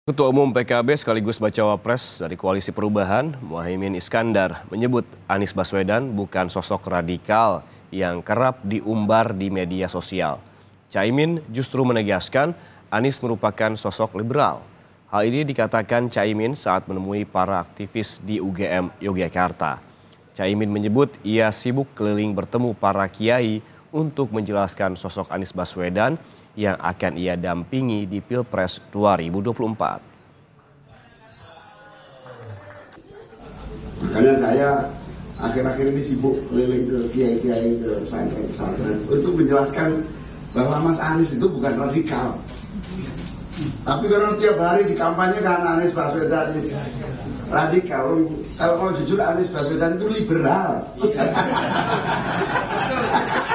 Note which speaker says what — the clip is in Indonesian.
Speaker 1: Ketua Umum PKB sekaligus bacawa pres dari Koalisi Perubahan, Muhaimin Iskandar, menyebut Anies Baswedan bukan sosok radikal yang kerap diumbar di media sosial. Caimin justru menegaskan Anies merupakan sosok liberal. Hal ini dikatakan Caimin saat menemui para aktivis di UGM Yogyakarta. Caimin menyebut ia sibuk keliling bertemu para kiai untuk menjelaskan sosok Anies Baswedan yang akan ia dampingi di Pilpres 2024.
Speaker 2: Makanya saya akhir-akhir ini sibuk keliling ke kiai-kiai, ke pesantren-pesantren untuk menjelaskan bahwa Mas Anies itu bukan radikal. Tapi karena tiap hari di kampanye kan Anies Baswedan radikal. Kalau mau jujur Anies Baswedan itu liberal.